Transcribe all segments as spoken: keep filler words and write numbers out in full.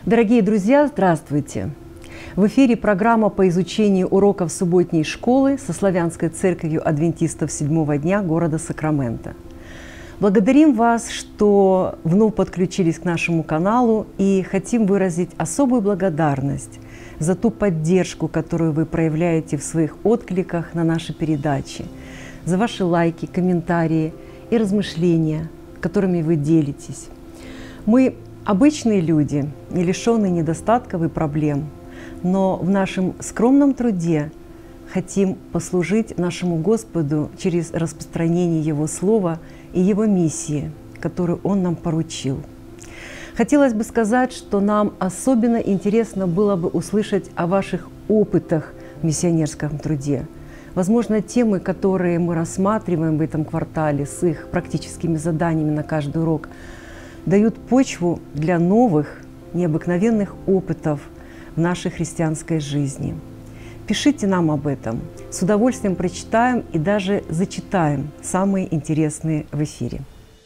Дорогие друзья, здравствуйте! В эфире программа по изучению уроков субботней школы со Славянской церковью адвентистов седьмого дня города Сакраменто. Благодарим вас, что вновь подключились к нашему каналу, и хотим выразить особую благодарность за ту поддержку, которую вы проявляете в своих откликах на наши передачи, за ваши лайки, комментарии и размышления, которыми вы делитесь. Мы обычные люди, не лишенные недостатков и проблем, но в нашем скромном труде хотим послужить нашему Господу через распространение Его Слова и Его миссии, которую Он нам поручил. Хотелось бы сказать, что нам особенно интересно было бы услышать о ваших опытах в миссионерском труде. Возможно, темы, которые мы рассматриваем в этом квартале с их практическими заданиями на каждый урок, дают почву для новых, необыкновенных опытов в нашей христианской жизни. Пишите нам об этом. С удовольствием прочитаем и даже зачитаем самые интересные в эфире.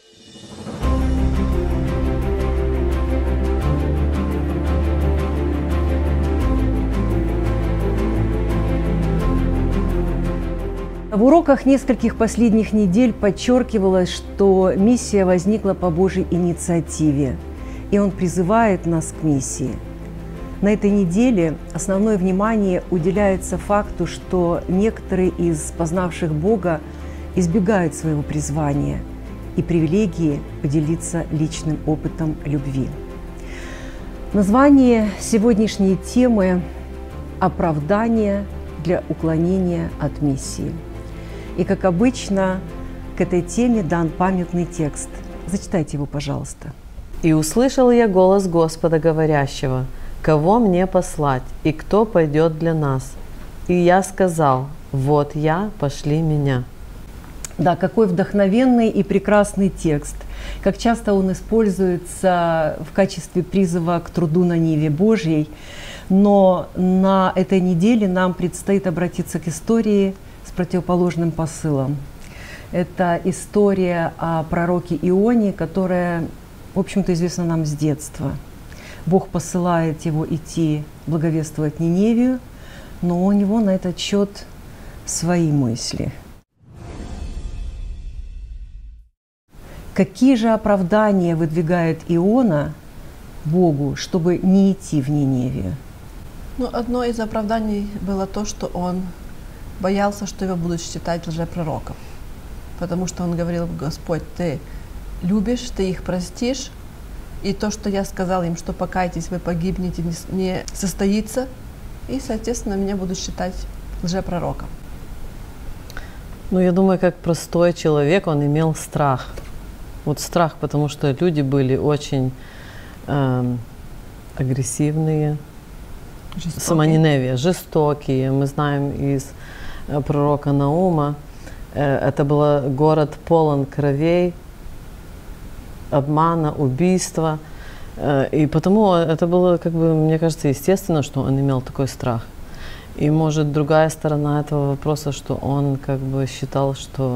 В уроках нескольких последних недель подчеркивалось, что миссия возникла по Божьей инициативе, и Он призывает нас к миссии. На этой неделе основное внимание уделяется факту, что некоторые из познавших Бога избегают своего призвания и привилегии поделиться личным опытом любви. Название сегодняшней темы – «Оправдание для уклонения от миссии». И, как обычно, к этой теме дан памятный текст. Зачитайте его, пожалуйста. «И услышал я голос Господа, говорящего: кого мне послать, и кто пойдет для нас? И я сказал: вот я, пошли меня». Да, какой вдохновенный и прекрасный текст. Как часто он используется в качестве призыва к труду на ниве Божьей. Но на этой неделе нам предстоит обратиться к истории с противоположным посылом. Это история о пророке Ионе, которая, в общем-то, известна нам с детства. Бог посылает его идти благовествовать Ниневию, но у него на этот счет свои мысли. Какие же оправдания выдвигает Иона Богу, чтобы не идти в Ниневию? Ну, одно из оправданий было то, что он боялся, что его будут считать лжепророком. Потому что он говорил: Господь, ты любишь, ты их простишь, и то, что я сказал им, что покайтесь, вы погибнете, не состоится, и, соответственно, меня будут считать лжепророком. Ну, я думаю, как простой человек, он имел страх. Вот страх, потому что люди были очень э, агрессивные, жестокие. Самоненевие, жестокие. Мы знаем из э, пророка Наума, э, это был город полон кровей, обмана, убийства. И потому это было, как бы, мне кажется, естественно, что он имел такой страх. И, может, другая сторона этого вопроса, что он как бы считал, что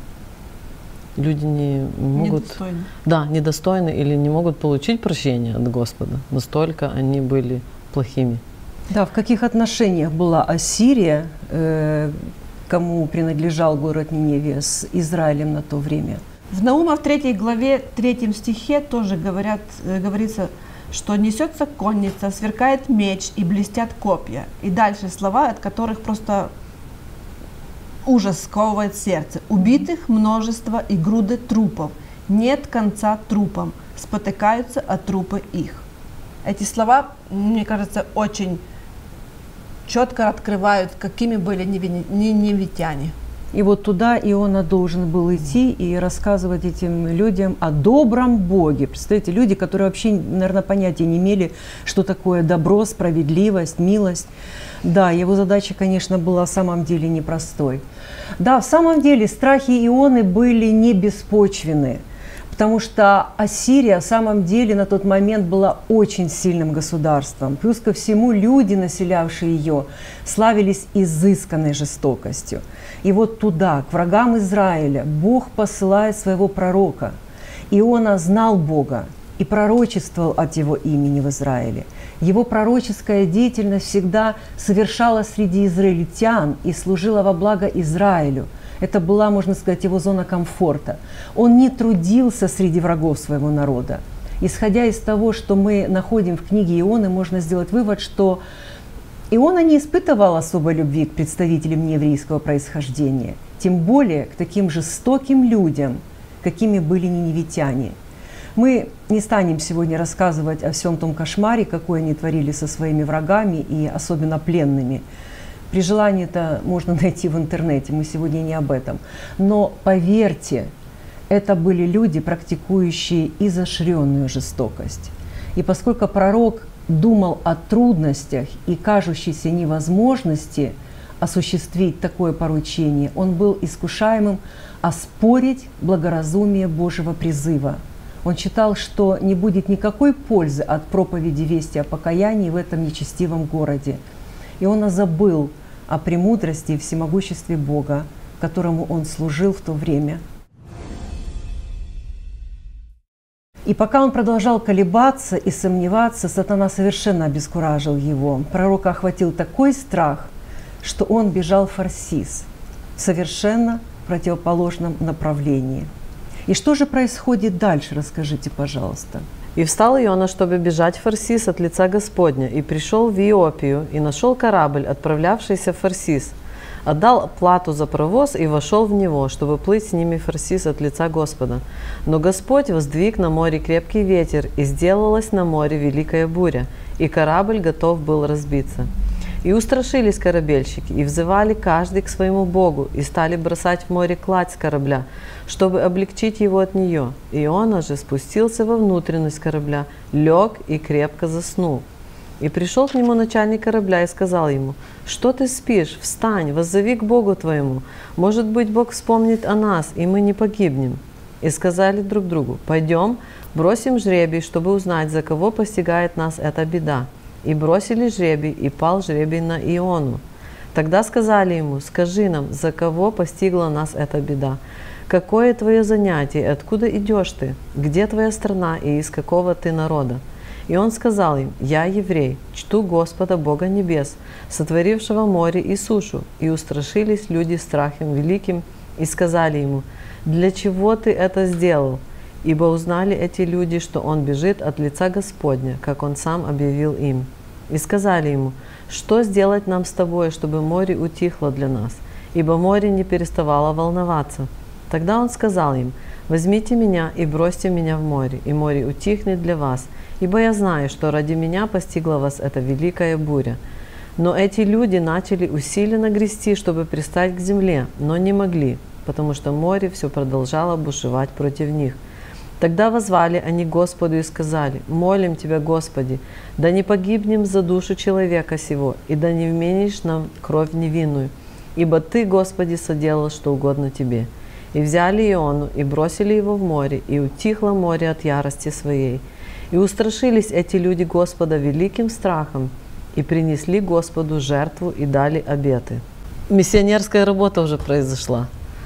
люди не могут… Недостойны. Да, недостойны или не могут получить прощения от Господа. Настолько они были плохими. Да, в каких отношениях была Ассирия, э, кому принадлежал город Ниневия, с Израилем на то время? В Наума в третьей главе, третьем стихе тоже говорят, говорится, что несется конница, сверкает меч и блестят копья. И дальше слова, от которых просто ужас сковывает сердце. Убитых множество и груды трупов. Нет конца трупам. Спотыкаются от трупы их. Эти слова, мне кажется, очень четко открывают, какими были ниневитяне. И вот туда Иона должен был идти и рассказывать этим людям о добром Боге. Представляете, люди, которые вообще, наверное, понятия не имели, что такое добро, справедливость, милость. Да, его задача, конечно, была в самом деле непростой. Да, в самом деле страхи Ионы были не беспочвенны, потому что Ассирия в самом деле на тот момент была очень сильным государством. Плюс ко всему люди, населявшие ее, славились изысканной жестокостью. И вот туда, к врагам Израиля, Бог посылает своего пророка. Иона знал Бога, и пророчествовал от Его имени в Израиле. Его пророческая деятельность всегда совершалась среди израильтян и служила во благо Израилю. Это была, можно сказать, его зона комфорта. Он не трудился среди врагов своего народа. Исходя из того, что мы находим в книге Ионы, можно сделать вывод, что Иона не испытывал особой любви к представителям нееврейского происхождения, тем более к таким жестоким людям, какими были ниневитяне. Мы не станем сегодня рассказывать о всем том кошмаре, какой они творили со своими врагами и особенно пленными. При желании это можно найти в интернете, мы сегодня не об этом. Но поверьте, это были люди, практикующие изощренную жестокость. И поскольку пророк думал о трудностях и кажущейся невозможности осуществить такое поручение, он был искушаемым оспорить благоразумие Божьего призыва. Он считал, что не будет никакой пользы от проповеди вести о покаянии в этом нечестивом городе. И он забыл о премудрости и всемогуществе Бога, которому он служил в то время. И пока он продолжал колебаться и сомневаться, сатана совершенно обескуражил его. Пророка охватил такой страх, что он бежал в Фарсис в совершенно противоположном направлении. И что же происходит дальше, расскажите, пожалуйста. «И встал Иона, чтобы бежать в Фарсис от лица Господня, и пришел в Иопию, и нашел корабль, отправлявшийся в Фарсис. Отдал плату за провоз и вошел в него, чтобы плыть с ними в Фарсис от лица Господа. Но Господь воздвиг на море крепкий ветер, и сделалась на море великая буря, и корабль готов был разбиться. И устрашились корабельщики, и взывали каждый к своему Богу, и стали бросать в море кладь с корабля, чтобы облегчить его от нее. Иона же спустился во внутренность корабля, лег и крепко заснул. И пришел к нему начальник корабля и сказал ему: «Что ты спишь? Встань, воззови к Богу твоему. Может быть, Бог вспомнит о нас, и мы не погибнем». И сказали друг другу: «Пойдем, бросим жребий, чтобы узнать, за кого постигает нас эта беда». И бросили жребий, и пал жребий на Иону. Тогда сказали ему: «Скажи нам, за кого постигла нас эта беда? Какое твое занятие, откуда идешь ты? Где твоя страна и из какого ты народа?» И он сказал им: «Я еврей, чту Господа Бога небес, сотворившего море и сушу». И устрашились люди страхом великим, и сказали ему: «Для чего ты это сделал?» Ибо узнали эти люди, что он бежит от лица Господня, как он сам объявил им. И сказали ему: «Что сделать нам с тобой, чтобы море утихло для нас?» Ибо море не переставало волноваться. Тогда он сказал им: «Возьмите меня и бросьте меня в море, и море утихнет для вас, ибо я знаю, что ради меня постигла вас эта великая буря». Но эти люди начали усиленно грести, чтобы пристать к земле, но не могли, потому что море все продолжало бушевать против них. Тогда воззвали они к Господу и сказали: «Молим Тебя, Господи, да не погибнем за душу человека сего, и да не вменишь нам кровь невинную, ибо Ты, Господи, соделал, что угодно Тебе». И взяли Иону, и бросили его в море, и утихло море от ярости своей. И устрашились эти люди Господа великим страхом, и принесли Господу жертву, и дали обеты. Миссионерская работа уже произошла.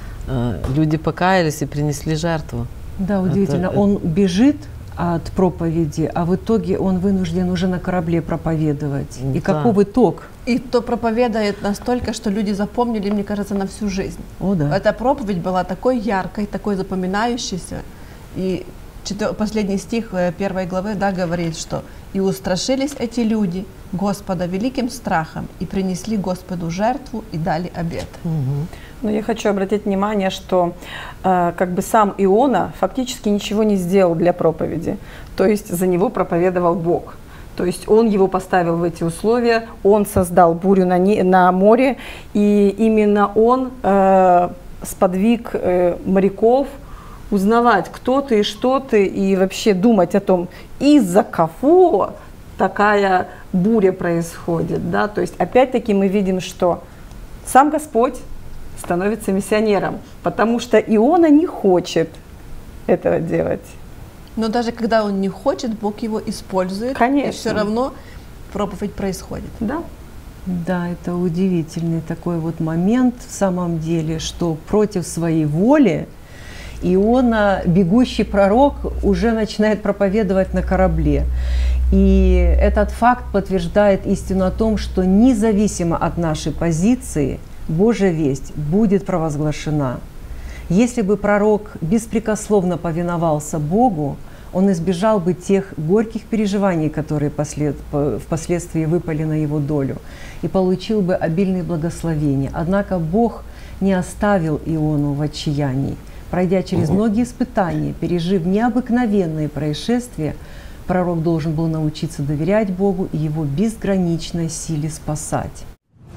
Люди покаялись и принесли жертву. Да, удивительно. Это... Он бежит от проповеди, а в итоге он вынужден уже на корабле проповедовать. И да. Каков итог? И то проповедует настолько, что люди запомнили, мне кажется, на всю жизнь. О, да. Эта проповедь была такой яркой, такой запоминающейся. И последний стих первой главы, да, говорит, что «И устрашились эти люди Господа великим страхом, и принесли Господу жертву, и дали обет». Угу. Но я хочу обратить внимание, что э, как бы сам Иона фактически ничего не сделал для проповеди. То есть за него проповедовал Бог. То есть он его поставил в эти условия, он создал бурю на, не, на море, и именно он э, сподвиг э, моряков узнавать, кто ты и что ты, и вообще думать о том, из-за кого такая буря происходит. Да? То есть опять-таки мы видим, что сам Господь становится миссионером, потому что Иона не хочет этого делать. Но даже когда он не хочет, Бог его использует. Конечно. И все равно проповедь происходит. Да. Да, это удивительный такой вот момент в самом деле, что против своей воли Иона, бегущий пророк, уже начинает проповедовать на корабле. И этот факт подтверждает истину о том, что независимо от нашей позиции, Божья весть будет провозглашена. Если бы пророк беспрекословно повиновался Богу, он избежал бы тех горьких переживаний, которые послед... впоследствии выпали на его долю, и получил бы обильные благословения. Однако Бог не оставил Иону в отчаянии. Пройдя через многие испытания, пережив необыкновенные происшествия, пророк должен был научиться доверять Богу и Его безграничной силе спасать.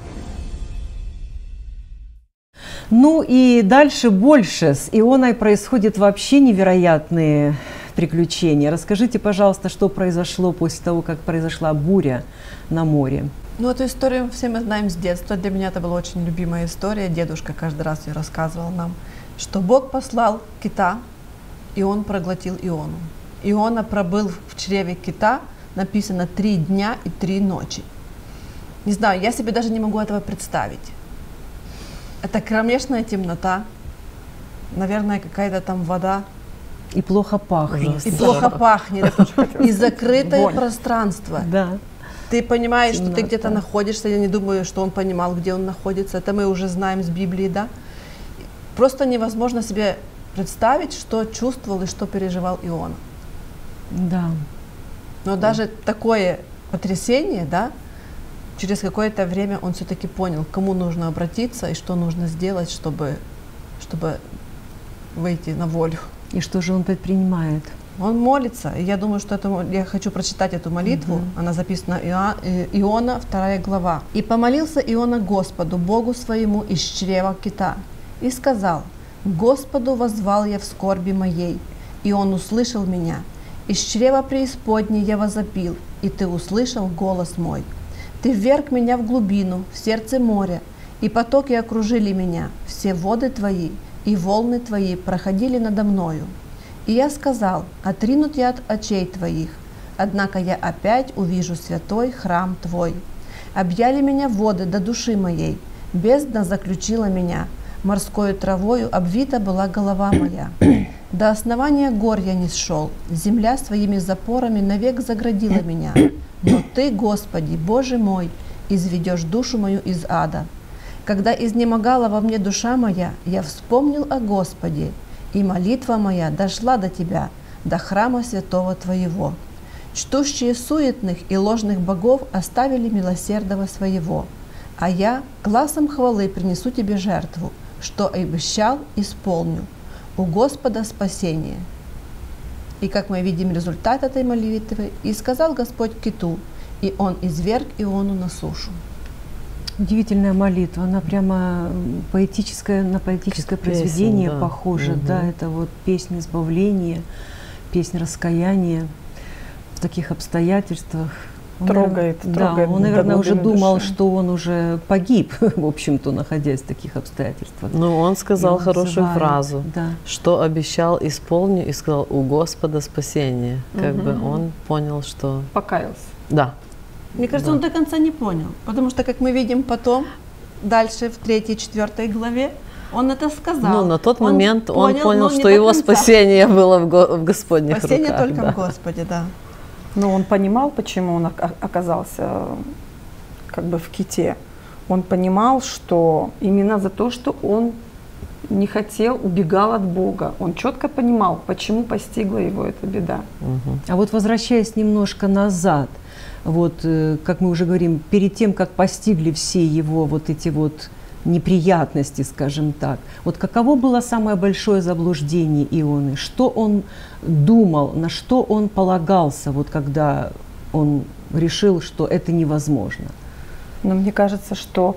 Ну и дальше больше. С Ионой происходят вообще невероятные приключения. Расскажите, пожалуйста, что произошло после того, как произошла буря на море. Ну, эту историю все мы знаем с детства. Для меня это была очень любимая история. Дедушка каждый раз ее рассказывал нам, что Бог послал кита, и он проглотил Иону. Иона пробыл в чреве кита, написано, три дня и три ночи. Не знаю, я себе даже не могу этого представить. Это кромешная темнота, наверное, какая-то там вода. И плохо пахнет. И плохо пахнет. И закрытое пространство. Да. Ты понимаешь, Темнота. что ты где-то находишься. Я не думаю, что он понимал, где он находится. Это мы уже знаем с Библии, да? Просто невозможно себе представить, что чувствовал и что переживал Иона. Да. Но даже такое потрясение, да, через какое-то время он все-таки понял, к кому нужно обратиться и что нужно сделать, чтобы, чтобы выйти на волю. И что же он предпринимает? Он молится. И я думаю, что это, я хочу прочитать эту молитву. Mm-hmm. Она записана Иона, вторая глава. «И помолился Иона Господу, Богу своему, из чрева кита, и сказал: Господу воззвал я в скорби моей, и Он услышал меня. Из чрева преисподней я возопил, и Ты услышал голос мой. Ты вверг меня в глубину, в сердце моря, и потоки окружили меня, все воды Твои и волны Твои проходили надо мною. И я сказал: отринут я от очей Твоих, однако я опять увижу святой храм Твой. Объяли меня воды до души моей, бездна заключила меня, морскою травою обвита была голова моя. До основания гор я не сшел, земля своими запорами навек заградила меня. Но Ты, Господи, Боже мой, изведешь душу мою из ада. Когда изнемогала во мне душа моя, я вспомнил о Господе, и молитва моя дошла до Тебя, до храма святого Твоего. Чтущие суетных и ложных богов оставили милосердного своего, а я гласом хвалы принесу Тебе жертву, что обещал, исполню. У Господа спасение». И как мы видим результат этой молитвы, «И сказал Господь киту, и он изверг Иону на сушу». Удивительная молитва, она прямо поэтическое, на поэтическое Песня, произведение да. похожа. Угу. Да, это вот песня избавления, песня раскаяния в таких обстоятельствах. Он, Трогает, наверное, трогает да, он, наверное, уже думал, души. что он уже погиб, в общем-то, находясь в таких обстоятельствах. Ну, он сказал он хорошую называет, фразу, да. что обещал, исполню, и сказал: у Господа спасение. Как Мгм. бы он понял, что Покаялся. да. Мне кажется, Да. он до конца не понял, потому что, как мы видим потом, дальше в третьей, четвертой главе, он это сказал. Ну, на тот Он момент он понял, понял, но не что до его конца. спасение было в, го- в Господних Спасение руках. только да. в Господе, да. Но он понимал, почему он ока- оказался э, как бы в ките. Он понимал, что именно за то, что он не хотел, убегал от Бога. Он четко понимал, почему постигла его эта беда. Мгм. А вот возвращаясь немножко назад, вот, э, как мы уже говорим, перед тем, как постигли все его вот эти вот неприятности, скажем так, вот каково было самое большое заблуждение Ионы? Что он думал, на что он полагался, вот когда он решил, что это невозможно? Но мне кажется, что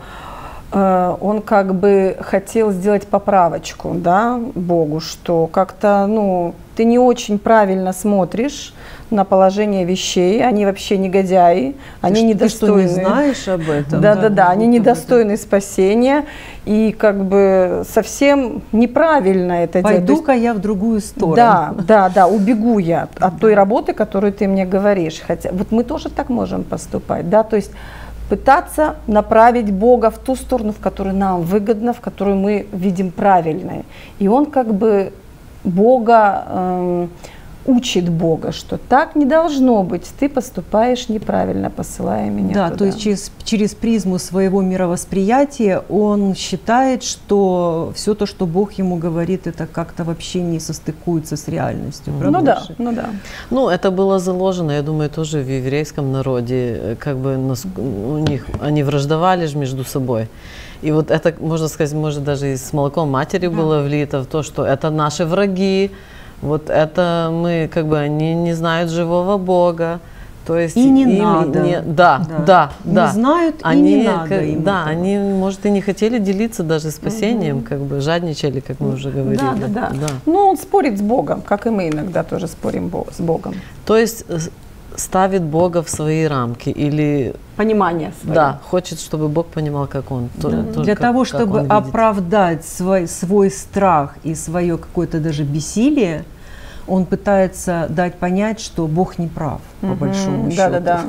э, он как бы хотел сделать поправочку, да, Богу, что как-то, ну, ты не очень правильно смотришь на положение вещей, они вообще негодяи, они ты, недостойны. Ты что, не знаешь об этом? Да, да, да, они вот об недостойны спасения, и как бы совсем неправильно это этом. делать. То есть, Пойду-ка я в другую сторону. да, да, да, убегу я от, от той работы, которую ты мне говоришь. Хотя вот мы тоже так можем поступать, да, то есть пытаться направить Бога в ту сторону, в которую нам выгодно, в которую мы видим правильной. И он как бы Бога, э, учит Бога, что так не должно быть, ты поступаешь неправильно, посылая меня Да, туда. то есть через, через призму своего мировосприятия он считает, что все то, что Бог ему говорит, это как-то вообще не состыкуется с реальностью. Ну да, Правда? ну да. Ну, это было заложено, я думаю, тоже в еврейском народе, как бы нас- у них, они враждовали же между собой. И вот это, можно сказать, может, даже и с молоком матери Да. было влито в то, что это наши враги, вот это мы, как бы, они не знают живого Бога. То есть И не им надо. не- да, Да. да, Не да. знают, и Они, не надо как- им да, этого. они, может, и не хотели делиться даже спасением, как бы жадничали, как мы уже говорили. Да, да, да. Ну, он спорит с Богом, как и мы иногда тоже спорим бо- с Богом. То есть э, ставит Бога в свои рамки или Понимание свое. да, хочет, чтобы Бог понимал, как он. то- то, Для как- того, как чтобы он видит. оправдать свой, свой страх и свое какое-то даже бессилие, он пытается дать понять, что Бог не прав, по Мгм. большому счету. Да, да, да.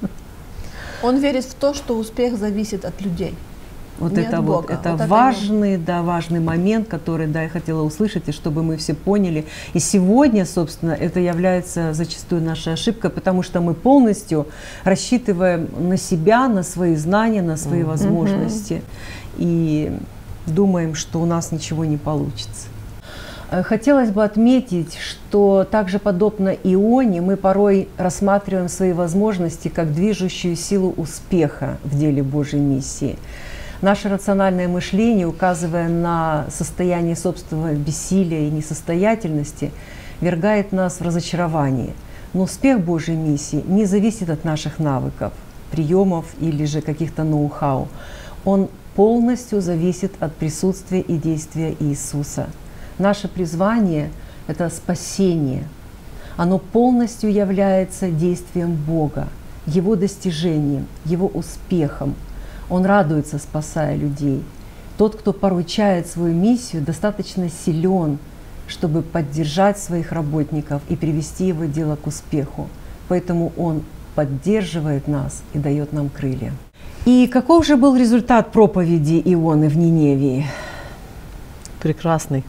Он верит в то, что успех зависит от людей. Вот Не это от вот, Бога. это Вот это важный, да, важный момент, который, да, я хотела услышать, и чтобы мы все поняли. И сегодня, собственно, это является зачастую нашей ошибкой, потому что мы полностью рассчитываем на себя, на свои знания, на свои возможности, и думаем, что у нас ничего не получится. Э, Хотелось бы отметить, что также подобно Ионе мы порой рассматриваем свои возможности как движущую силу успеха в деле Божьей миссии. Наше рациональное мышление, указывая на состояние собственного бессилия и несостоятельности, ввергает нас в разочарование. Но успех Божьей миссии не зависит от наших навыков, приемов или же каких-то ноу-хау. Он полностью зависит от присутствия и действия Иисуса. Наше призвание – это спасение. Оно полностью является действием Бога, Его достижением, Его успехом. Он радуется, спасая людей. Тот, кто поручает свою миссию, достаточно силен, чтобы поддержать своих работников и привести его дело к успеху. Поэтому он поддерживает нас и дает нам крылья. И каков же был результат проповеди Ионы в Ниневии? Прекрасный.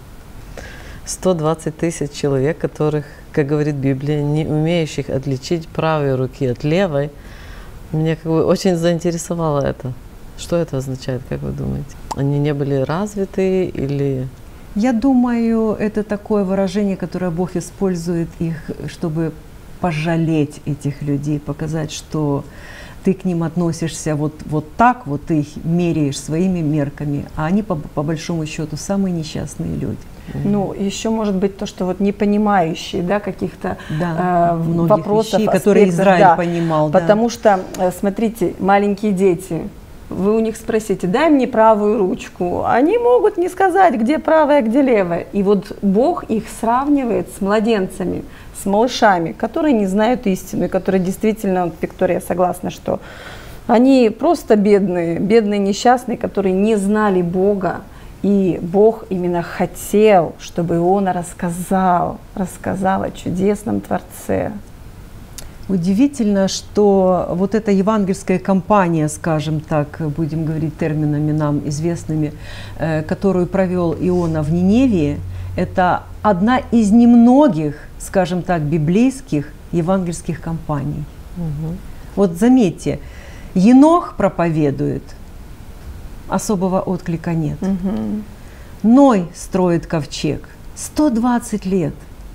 сто двадцать тысяч человек, которых, как говорит Библия, не умеющих отличить правой руки от левой. Меня как бы очень заинтересовало это. Что это означает, как вы думаете? Они не были развиты или... Я думаю, это такое выражение, которое Бог использует их, чтобы пожалеть этих людей, показать, что ты к ним относишься вот, вот так, вот ты их меряешь своими мерками, а они по, по большому счету самые несчастные люди. Ну, еще может быть то, что вот не понимающие, да, каких-то Да, э, многих вопросов, вещей, которые аспектов, Израиль да. понимал. да. Потому что, э, смотрите, маленькие дети, вы у них спросите, дай мне правую ручку, они могут не сказать, где правая, где левая. И вот Бог их сравнивает с младенцами, с малышами, которые не знают истину, и которые действительно, вот Виктория согласна, что они просто бедные, бедные несчастные, которые не знали Бога. И Бог именно хотел, чтобы Иона рассказал, рассказал о чудесном Творце. Удивительно, что вот эта евангельская кампания, скажем так, будем говорить терминами нам известными, э, которую провел Иона в Ниневии, это одна из немногих, скажем так, библейских евангельских кампаний. Мгм. Вот заметьте, Енох проповедует, особого отклика нет. Мгм. Ной строит ковчег, сто двадцать лет,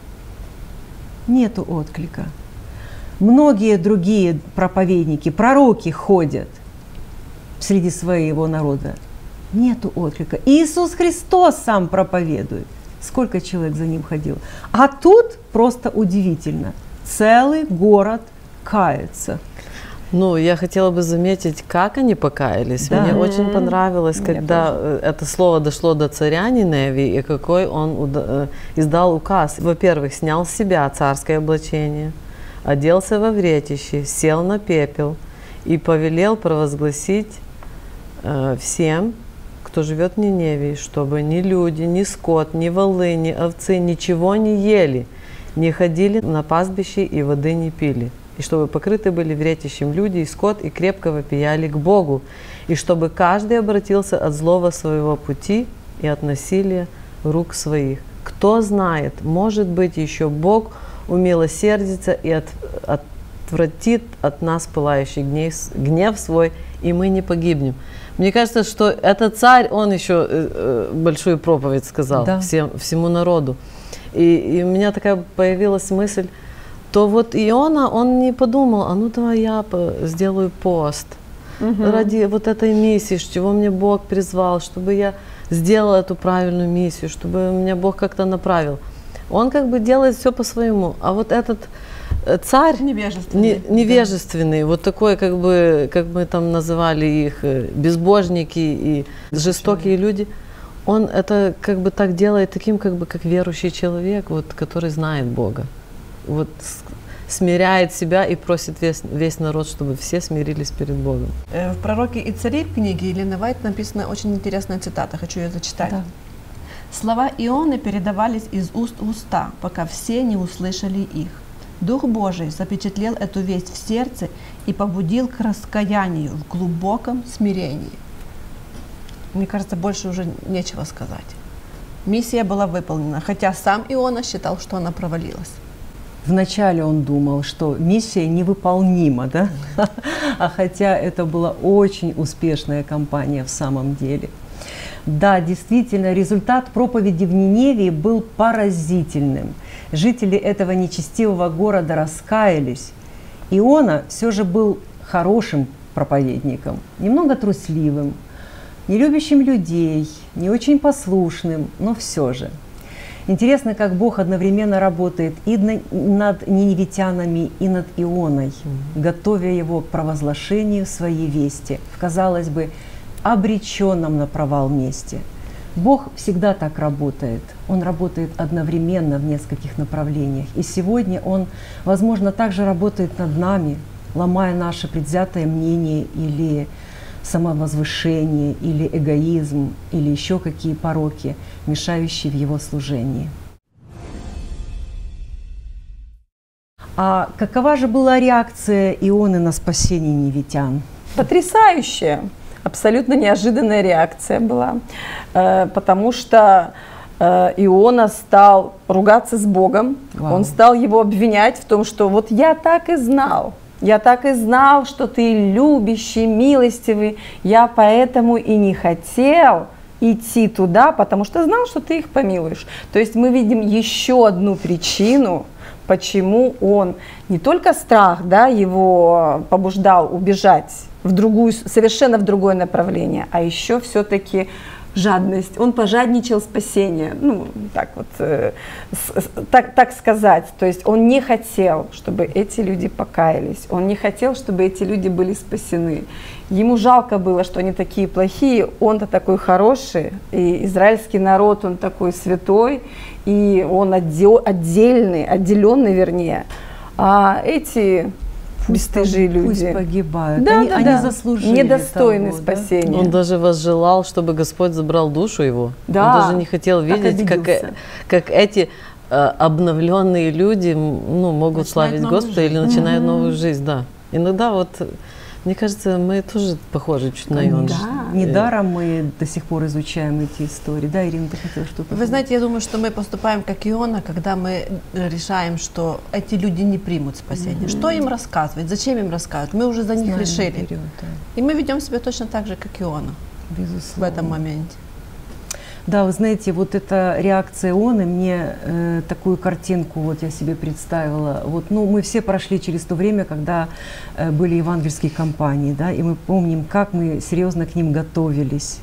нету отклика. Многие другие проповедники, пророки ходят среди своего народа, нету отклика. Иисус Христос сам проповедует. Сколько человек за ним ходил? А тут просто удивительно. Целый город кается. Ну, я хотела бы заметить, как они покаялись. Да. Мне очень М, понравилось, мне когда э, это слово дошло до царя Ниневии, и какой он уда- э, издал указ. Во-первых, снял с себя царское облачение, оделся во вретище, сел на пепел и повелел провозгласить э, всем, кто живет в Ниневии, чтобы ни люди, ни скот, ни волы, ни овцы ничего не ели, не ходили на пастбище и воды не пили. И чтобы покрыты были вретищем люди и скот, и крепко вопияли к Богу, и чтобы каждый обратился от злого своего пути и от насилия рук своих. кто знает, может быть, еще Бог умилосердится и от, отвратит от нас пылающий гнев, гнев свой, и мы не погибнем. Мне кажется, что этот царь, он еще э, большую проповедь сказал, да, всем, всему народу. И, и у меня такая появилась мысль, то вот Иона, он не подумал, а ну давай я сделаю пост. Угу. Ради вот этой миссии, чего мне Бог призвал, чтобы я сделала эту правильную миссию, чтобы меня Бог как-то направил. Он как бы делает все по-своему. А вот этот царь невежественный, не, невежественный, да, вот такой, как бы, как мы там называли их, безбожники и жестокие люди, он это как бы так делает таким, как бы как верующий человек, вот, который знает Бога. Вот смиряет себя и просит весь, весь народ, чтобы все смирились перед Богом. В «Пророке и цари» книги Елены Вайт написана очень интересная цитата, хочу ее зачитать. Да. «Слова Ионы передавались из уст в уста, пока все не услышали их. Дух Божий запечатлел эту весть в сердце и побудил к раскаянию в глубоком смирении». Мне кажется, больше уже нечего сказать. Миссия была выполнена, хотя сам Иона считал, что она провалилась. Вначале он думал, что миссия невыполнима, да? А хотя это была очень успешная кампания в самом деле. Да, действительно, результат проповеди в Ниневии был поразительным. Жители этого нечестивого города раскаялись. Иона все же был хорошим проповедником, немного трусливым, не любящим людей, не очень послушным, но все же. Интересно, как Бог одновременно работает и над ниневитянами, и над Ионой, готовя его к провозглашению своей вести, в, казалось бы, обреченном на провал месте. Бог всегда так работает. Он работает одновременно в нескольких направлениях. И сегодня Он, возможно, также работает над нами, ломая наше предвзятое мнение или самовозвышение, или эгоизм, или еще какие пороки, мешающие в Его служении. А какова же была реакция Ионы на спасение ниневитян? Потрясающая, абсолютно неожиданная реакция была, потому что Иона стал ругаться с Богом, Вау. Он стал его обвинять в том, что вот я так и знал, я так и знал, что ты любящий, милостивый, я поэтому и не хотел идти туда, потому что знал, что ты их помилуешь. То есть мы видим еще одну причину, почему он, не только страх, да, его побуждал убежать в другую, совершенно в другое направление, а еще все-таки жадность. Он пожадничал спасения, ну, так вот, э, с, так, так сказать. То есть он не хотел, чтобы эти люди покаялись, он не хотел, чтобы эти люди были спасены. Ему жалко было, что они такие плохие, он-то такой хороший, и израильский народ, он такой святой, и он отдел, отдельный, отделенный, вернее. А эти... бесстыжие люди. Пусть погибают. Да, они, да, они да. заслужили недостойны того, спасения. Да? Он даже возжелал, чтобы Господь забрал душу его. Да, он даже не хотел видеть, как, как эти э, обновленные люди ну, могут начинают славить Господа или начинают mm-hmm. новую жизнь. Да. Иногда вот, мне кажется, мы тоже похожи чуть на Иону. Да. Недаром мы до сих пор изучаем эти истории. Да, Ирина, ты хотела что-то? Вы знаете, я думаю, что мы поступаем как Иона, когда мы решаем, что эти люди не примут спасение. Mm-hmm. Что им рассказывать? Зачем им рассказывать? Мы уже за них Знаем решили. Вперед, да. И мы ведем себя точно так же, как Иона. Безусловно. В этом моменте. Да, вы знаете, вот эта реакция Ионы, мне э, такую картинку вот я себе представила. Вот, ну, мы все прошли через то время, когда э, были евангельские кампании, да, и мы помним, как мы серьезно к ним готовились,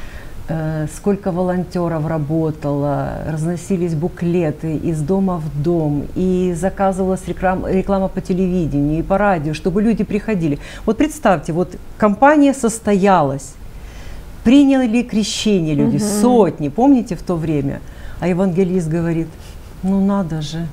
э, сколько волонтеров работало, разносились буклеты из дома в дом, и заказывалась реклама, реклама по телевидению и по радио, чтобы люди приходили. Вот представьте, вот кампания состоялась. Приняли крещение люди, угу. сотни, помните, в то время? А евангелист говорит, ну надо же.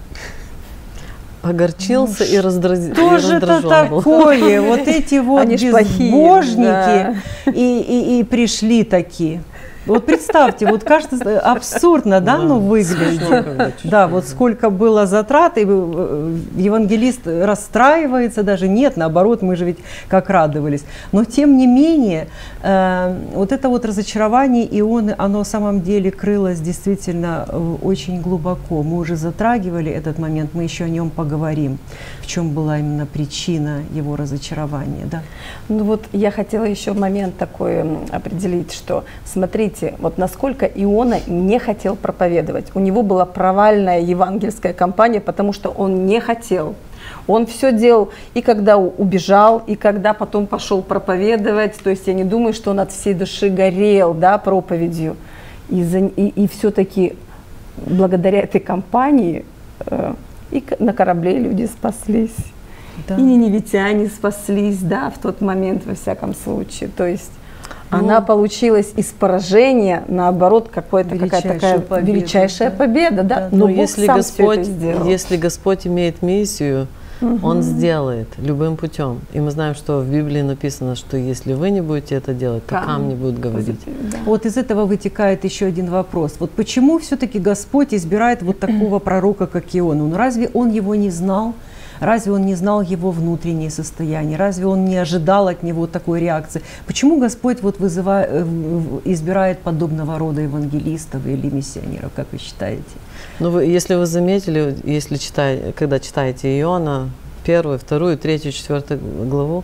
Огорчился ну, и, раздрази... Что же это такое? Вот эти вот безбожники да. и, и, и пришли такие. Вот представьте, вот кажется абсурдно, да, ну выглядит. Да, вот сколько было затрат, и евангелист расстраивается даже. Нет, наоборот, мы же ведь как радовались. Но тем не менее, вот это вот разочарование Ионы, оно в самом деле крылось действительно очень глубоко. Мы уже затрагивали этот момент, мы еще о нем поговорим. В чем была именно причина его разочарования, да? Ну вот я хотела еще момент такой определить, что смотрите, вот насколько Иона не хотел проповедовать. У него была провальная евангельская кампания, потому что он не хотел. Он все делал, и когда убежал, и когда потом пошел проповедовать. То есть я не думаю, что он от всей души горел, да, проповедью. И, и, и все-таки благодаря этой кампании э, и на корабле люди спаслись. Да. И ниневитяне спаслись, да, в тот момент, во всяком случае. То есть ну, она получилась из поражения, наоборот, какая-то такая победа, величайшая да? победа. Да? Да. Но, Но Бог если, сам Господь, сделал. если Господь имеет миссию, угу. Он сделает любым путем. И мы знаем, что в Библии написано, что если вы не будете это делать, то Камни, камни будут говорить. Да. Вот из этого вытекает еще один вопрос. Вот почему все-таки Господь избирает вот такого пророка, как Иону? Ну разве он его не знал? Разве он не знал его внутреннее состояние? Разве он не ожидал от него такой реакции? Почему Господь вот вызывает, избирает подобного рода евангелистов или миссионеров, как вы считаете? Ну, вы, если вы заметили, если читаете, когда читаете Иона, первую, вторую, третью, четвертую главу,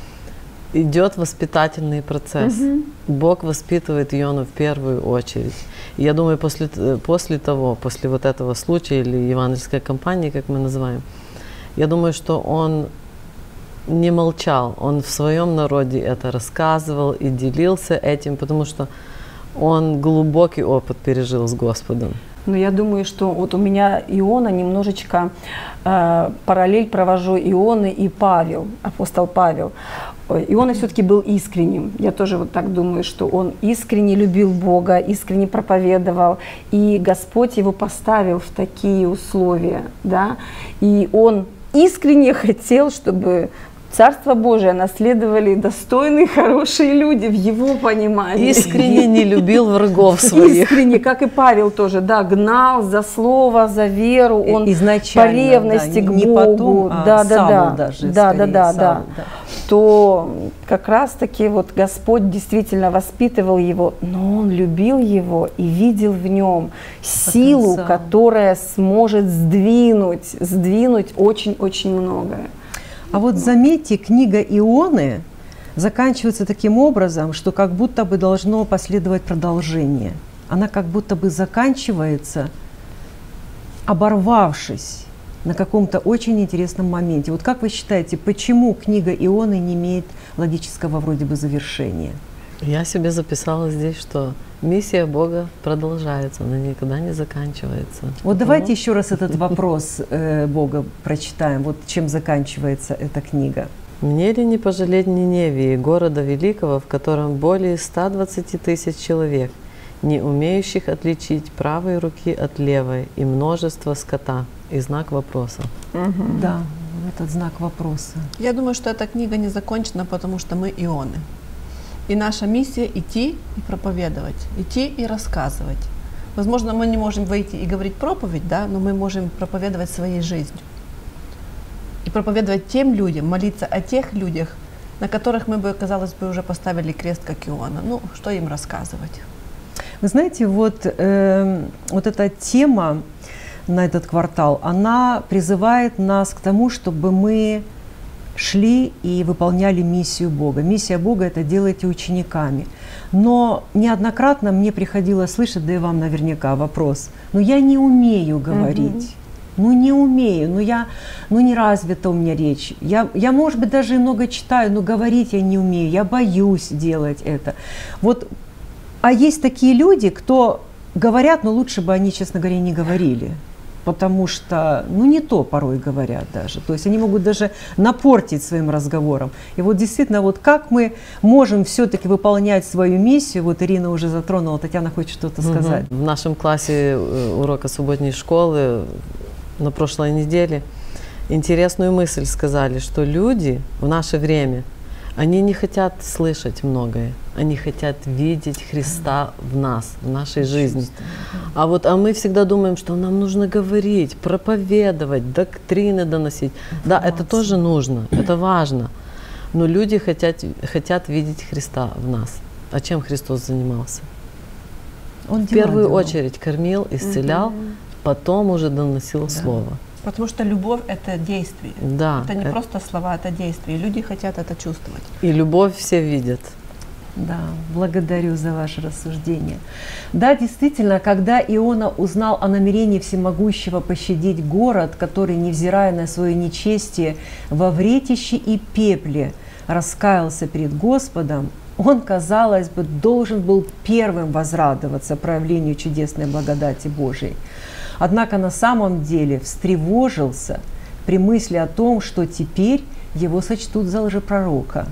идет воспитательный процесс. Угу. Бог воспитывает Иону в первую очередь. И я думаю, после, после того, после вот этого случая или евангельской кампании, как мы называем, я думаю, что он не молчал, он в своем народе это рассказывал и делился этим, потому что он глубокий опыт пережил с Господом. Ну, я думаю, что вот у меня Иона немножечко э, параллель провожу Ионы и Павел, апостол Павел. Иона все-таки был искренним. Я тоже вот так думаю, что он искренне любил Бога, искренне проповедовал, и Господь его поставил в такие условия, да, и он искренне хотел, чтобы Царство Божие наследовали достойные, хорошие люди в его понимании. Искренне не любил врагов своих. Искренне, как и Павел тоже, да, гнал за слово, за веру, он изначально, по ревности да, к не Богу, потом, а да, да, да, даже, да, скорее, да, да, Савл, да, да, то как раз-таки вот Господь действительно воспитывал его, но он любил его и видел в нем силу, Потенциал. Которая сможет сдвинуть, сдвинуть очень-очень многое. А вот заметьте, книга Ионы заканчивается таким образом, что как будто бы должно последовать продолжение. Она как будто бы заканчивается, оборвавшись на каком-то очень интересном моменте. Вот как вы считаете, почему книга Ионы не имеет логического вроде бы завершения? Я себе записала здесь, что миссия Бога продолжается, она никогда не заканчивается. Вот давайте еще раз этот вопрос э, Бога прочитаем. Вот чем заканчивается эта книга. «Мне ли не пожалеть Ниневии, города великого, в котором более ста двадцати тысяч человек, не умеющих отличить правой руки от левой, и множество скота?» И знак вопроса. Угу. Да, этот знак вопроса. Я думаю, что эта книга не закончена, потому что мы Ионы. И наша миссия – идти и проповедовать, идти и рассказывать. Возможно, мы не можем выйти и говорить проповедь, да, но мы можем проповедовать своей жизнью. И проповедовать тем людям, молиться о тех людях, на которых мы бы, казалось бы, уже поставили крест, как Иона. Ну, что им рассказывать? Вы знаете, вот, э, вот эта тема на этот квартал, она призывает нас к тому, чтобы мы шли и выполняли миссию Бога. Миссия Бога – это делайте учениками. Но неоднократно мне приходилось слышать, да и вам наверняка вопрос, но я не умею говорить. Ну не умею, ну я, ну не развита у меня речь. Я, я, может быть, даже и много читаю, но говорить я не умею, я боюсь делать это. Вот, а есть такие люди, кто говорят, но лучше бы они, честно говоря, не говорили. Потому что, ну, не то порой говорят даже. То есть они могут даже напортить своим разговором. И вот действительно, вот как мы можем все-таки выполнять свою миссию, вот Ирина уже затронула, Татьяна хочет что-то Угу. сказать. В нашем классе урока субботней школы на прошлой неделе интересную мысль сказали, что люди в наше время, Они не хотят слышать многое, они хотят видеть Христа в нас, в нашей жизни. А вот а мы всегда думаем, что нам нужно говорить, проповедовать, доктрины доносить. Да, это тоже нужно, это важно. Но люди хотят, хотят видеть Христа в нас. А чем Христос занимался? Он в первую делал. очередь кормил, исцелял, угу. потом уже доносил да. Слово. Потому что любовь – это действие. Да, это не это... просто слова, это действие. И люди хотят это чувствовать. И любовь все видят. Да, благодарю за ваше рассуждение. Да, действительно, когда Иона узнал о намерении Всемогущего пощадить город, который, невзирая на свое нечестие, во вретище и пепле раскаялся перед Господом, он, казалось бы, должен был первым возрадоваться проявлению чудесной благодати Божией. Однако на самом деле встревожился при мысли о том, что теперь его сочтут за лжепророка.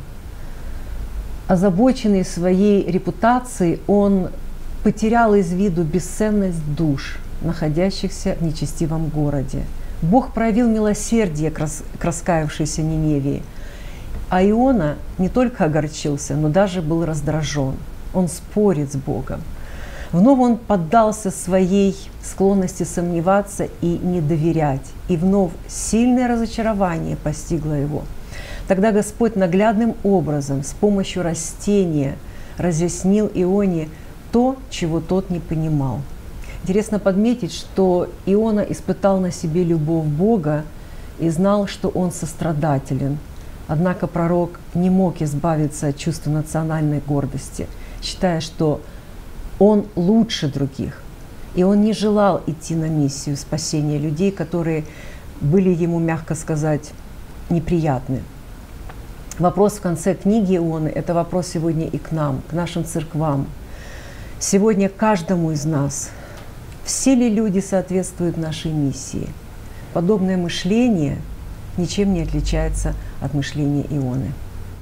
Озабоченный своей репутацией, он потерял из виду бесценность душ, находящихся в нечестивом городе. Бог проявил милосердие к раскаявшейся Ниневии, а Иона не только огорчился, но даже был раздражен. Он спорит с Богом. Вновь он поддался своей склонности сомневаться и не доверять, и вновь сильное разочарование постигло его. Тогда Господь наглядным образом с помощью растения разъяснил Ионе то, чего тот не понимал. Интересно подметить, что Иона испытал на себе любовь Бога и знал, что он сострадателен. Однако пророк не мог избавиться от чувства национальной гордости, считая, что он лучше других. И он не желал идти на миссию спасения людей, которые были ему, мягко сказать, неприятны. Вопрос в конце книги Ионы – это вопрос сегодня и к нам, к нашим церквам. Сегодня каждому из нас, все ли люди соответствуют нашей миссии? Подобное мышление ничем не отличается от мышления Ионы.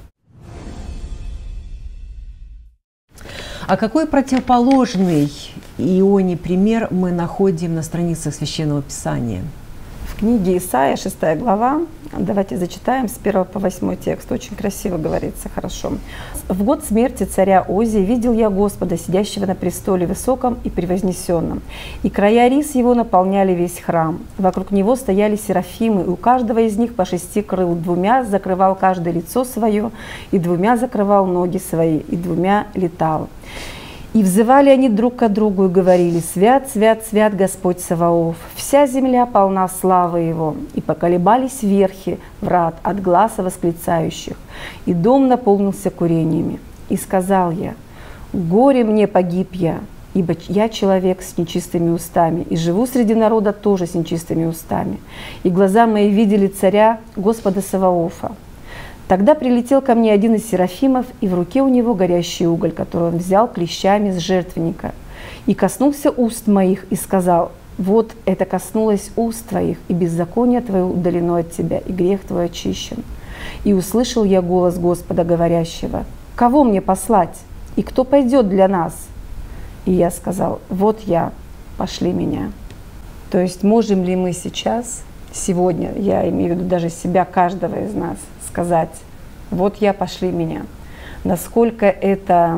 А какой противоположный Ионе пример мы находим на страницах Священного Писания? В книге Исаия, шестая глава, давайте зачитаем с первого по восьмой текст, очень красиво говорится, хорошо. «В год смерти царя Озии видел я Господа, сидящего на престоле высоком и превознесенном, и края рис его наполняли весь храм. Вокруг него стояли серафимы, и у каждого из них по шести крыл, двумя закрывал каждое лицо свое, и двумя закрывал ноги свои, и двумя летал. И взывали они друг к другу и говорили: «Свят, свят, свят Господь Саваоф, вся земля полна славы Его». И поколебались верхи врат от гласа восклицающих, и дом наполнился курениями. И сказал я: «Горе мне, погиб я, ибо я человек с нечистыми устами, и живу среди народа тоже с нечистыми устами. И глаза мои видели царя Господа Саваофа». Тогда прилетел ко мне один из серафимов, и в руке у него горящий уголь, который он взял клещами с жертвенника, и коснулся уст моих, и сказал: «Вот это коснулось уст твоих, и беззаконие твое удалено от тебя, и грех твой очищен». И услышал я голос Господа, говорящего: «Кого мне послать? И кто пойдет для нас?» И я сказал: «Вот я, пошли меня». То есть можем ли мы сейчас, сегодня, я имею в виду даже себя, каждого из нас, сказать: «Вот я, пошли меня». Насколько это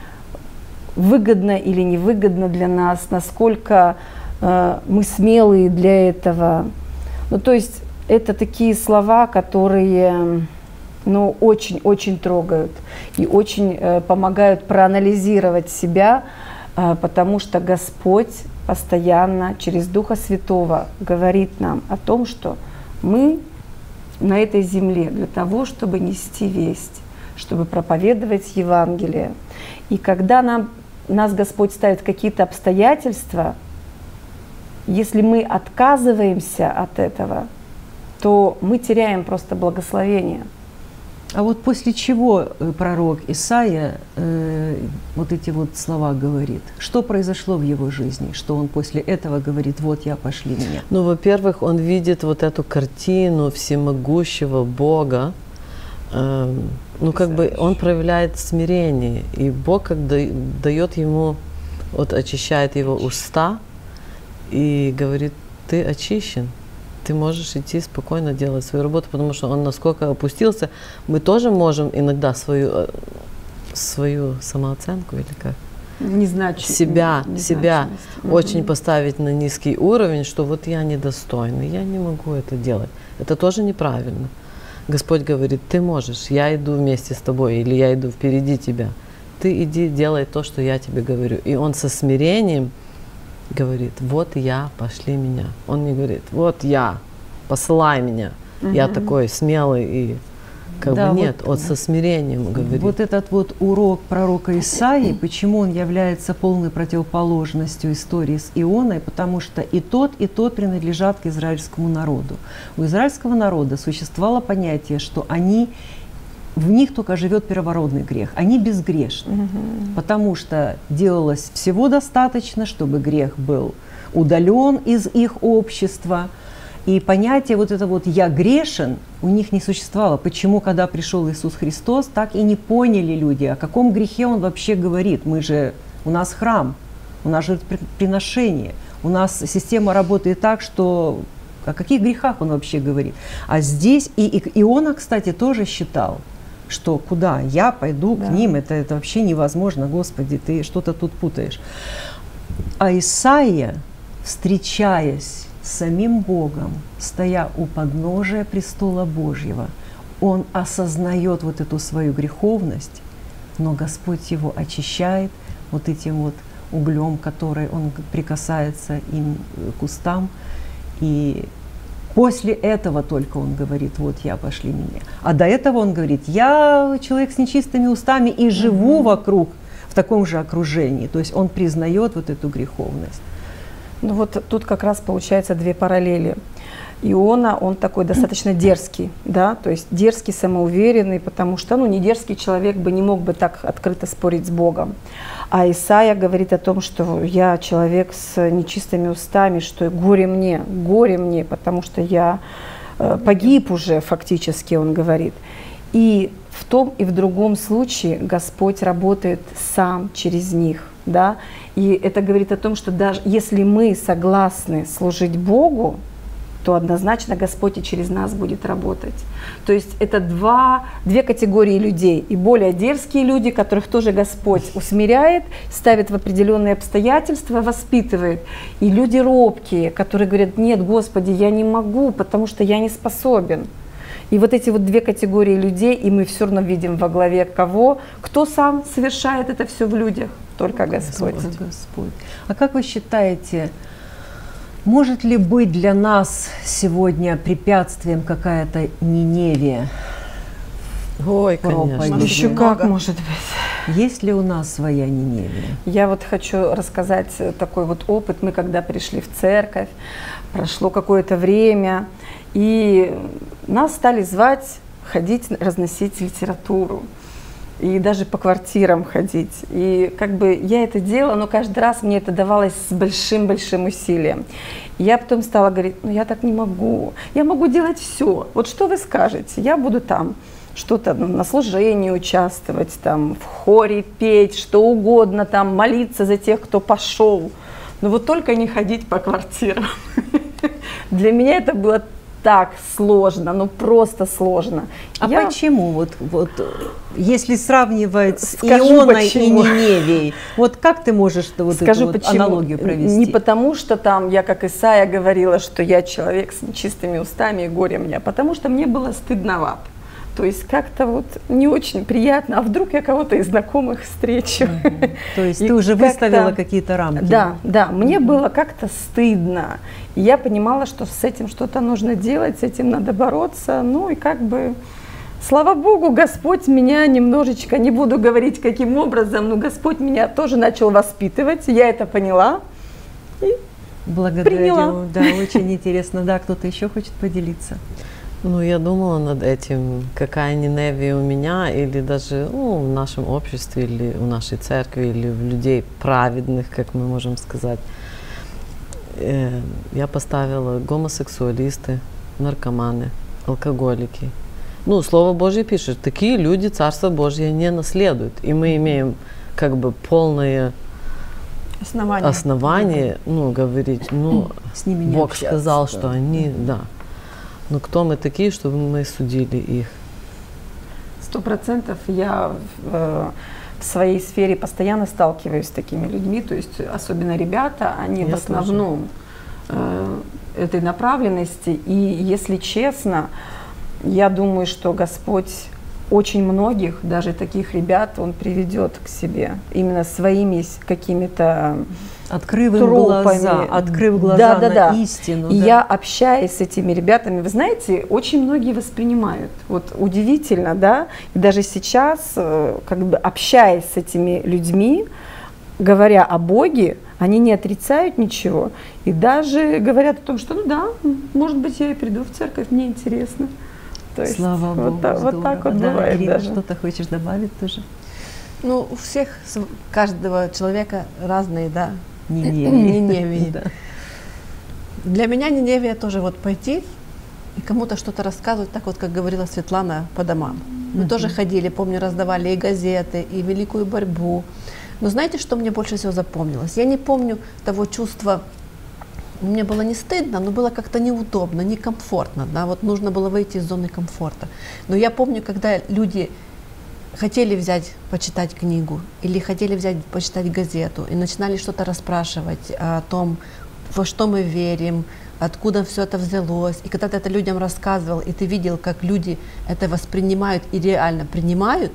выгодно или невыгодно для нас, насколько э, мы смелые для этого. Ну, то есть это такие слова, которые ну, очень-очень трогают и очень э, помогают проанализировать себя, э, потому что Господь постоянно через Духа Святого говорит нам о том, что мы на этой земле для того, чтобы нести весть, чтобы проповедовать Евангелие. И когда нам, нас Господь ставит какие-то обстоятельства, если мы отказываемся от этого, то мы теряем просто благословение. А вот после чего пророк Исаия э, вот эти вот слова говорит? Что произошло в его жизни, что он после этого говорит: «Вот я, пошли меня»? Ну, во-первых, он видит вот эту картину всемогущего Бога. Э, ну, как бы он проявляет смирение, и Бог как дает ему, вот очищает его уста и говорит: «Ты очищен, ты можешь идти спокойно делать свою работу, потому что он насколько опустился, мы тоже можем иногда свою, свою самооценку или как? Не значит, себя, не себя угу. очень поставить на низкий уровень, что вот я недостойный, я не могу это делать. Это тоже неправильно. Господь говорит, ты можешь, я иду вместе с тобой, или я иду впереди тебя. Ты иди, делай то, что я тебе говорю. И он со смирением говорит, вот я, пошли меня. Он не говорит, вот я, посылай меня. Угу. Я такой смелый и как да, бы нет, вот, он со смирением говорит. Вот этот вот урок пророка Исаии, почему он является полной противоположностью истории с Ионой, потому что и тот, и тот принадлежат к израильскому народу. У израильского народа существовало понятие, что они в них только живет первородный грех. Они безгрешны, угу. потому что делалось всего достаточно, чтобы грех был удален из их общества. И понятие вот это вот «я грешен» у них не существовало. Почему, когда пришел Иисус Христос, так и не поняли люди, о каком грехе Он вообще говорит. Мы же, у нас храм, у нас жертвоприношение, у нас система работает так, что о каких грехах Он вообще говорит. А здесь, и, и Иона, кстати, тоже считал, что куда я пойду да. к ним, это, это вообще невозможно, Господи, ты что-то тут путаешь. А Исаия, встречаясь с самим Богом, стоя у подножия престола Божьего, он осознает вот эту свою греховность, но Господь его очищает вот этим вот углем, который он прикасается им к устам, и после этого только он говорит, вот я, пошли меня. А до этого он говорит, я человек с нечистыми устами и живу mm-hmm. вокруг, в таком же окружении. То есть он признает вот эту греховность. Ну вот тут как раз получается две параллели. Иона, он такой достаточно дерзкий, да, то есть дерзкий, самоуверенный, потому что, ну, не дерзкий человек бы не мог бы так открыто спорить с Богом. А Исаия говорит о том, что я человек с нечистыми устами, что горе мне, горе мне, потому что я э, погиб уже фактически, он говорит. И в том и в другом случае Господь работает сам через них, да, и это говорит о том, что даже если мы согласны служить Богу, то однозначно Господь и через нас будет работать. То есть это два, две категории людей. И более дерзкие люди, которых тоже Господь усмиряет, ставит в определенные обстоятельства, воспитывает. И люди робкие, которые говорят, нет, Господи, я не могу, потому что я не способен. И вот эти вот две категории людей, и мы все равно видим во главе кого? Кто сам совершает это все в людях? Только Господь. Господь. Господь. А как вы считаете, может ли быть для нас сегодня препятствием какая-то Ниневия? Ой, конечно. Еще как может быть. Есть ли у нас своя Ниневия? Я вот хочу рассказать такой вот опыт. Мы когда пришли в церковь, прошло какое-то время, и нас стали звать ходить, разносить литературу. И даже по квартирам ходить. И как бы я это делала, но каждый раз мне это давалось с большим-большим усилием. И я потом стала говорить, ну я так не могу, я могу делать все. Вот что вы скажете, я буду там что-то ну, на служении участвовать, там в хоре петь, что угодно, там молиться за тех, кто пошел. Но вот только не ходить по квартирам. Для меня это было так сложно, ну просто сложно. А я... почему? Вот, вот, если сравнивать с Скажу, Ионой почему. и Ниневией, вот как ты можешь вот Скажу, эту вот аналогию провести? Не потому, что там я, как Исаия, говорила, что я человек с нечистыми устами и горе мне, а потому что мне было стыдновато. То есть как-то вот не очень приятно, а вдруг я кого-то из знакомых встречу. Mm-hmm. То есть и ты уже как-то... выставила какие-то рамки? Да, да, мне mm-hmm. было как-то стыдно. И я понимала, что с этим что-то нужно делать, с этим надо бороться. Ну и как бы, слава Богу, Господь меня немножечко, не буду говорить каким образом, но Господь меня тоже начал воспитывать, я это поняла и Благодарю. приняла. Да, очень интересно. Да, кто-то еще хочет поделиться? Ну, я думала над этим, какая Ниневия у меня, или даже ну, в нашем обществе, или в нашей церкви, или в людей праведных, как мы можем сказать. Э, я поставила гомосексуалисты, наркоманы, алкоголики. Ну, Слово Божье пишет, такие люди Царство Божье не наследуют. И мы имеем как бы полное основание, основание ну, говорить, ну, с ними не Бог общаться, сказал, да. что они, да. Ну кто мы такие, чтобы мы судили их? Сто процентов я э, в своей сфере постоянно сталкиваюсь с такими людьми, то есть особенно ребята, они Я в основном э, этой направленности. И если честно, я думаю, что Господь очень многих, даже таких ребят, Он приведет к себе именно своими какими-то Открыв им тропами. глаза, открыв глаза Да, да, на да. истину. И да. я общаюсь с этими ребятами, вы знаете, очень многие воспринимают. Вот удивительно, да? И даже сейчас, э, как бы общаясь с этими людьми, говоря о Боге, они не отрицают ничего. И даже говорят о том, что, ну да, может быть, я и приду в церковь, мне интересно. То есть, Слава вот, Богу, так, вот здорово. так вот Да, бывает Ирина, даже. что-то хочешь добавить тоже? Ну, у всех, св- каждого человека разные, да, Ниневии. Ниневии. Да. Для меня Ниневия тоже вот пойти и кому-то что-то рассказывать, так вот, как говорила Светлана, по домам. Мы Мгм. тоже ходили, помню, раздавали и газеты, и великую борьбу. Но знаете, что мне больше всего запомнилось? Я не помню того чувства, мне было не стыдно, но было как-то неудобно, некомфортно. Да? Вот нужно было выйти из зоны комфорта. Но я помню, когда люди хотели взять, почитать книгу, или хотели взять, почитать газету, и начинали что-то расспрашивать о том, во что мы верим, откуда все это взялось. И когда ты это людям рассказывал, и ты видел, как люди это воспринимают и реально принимают,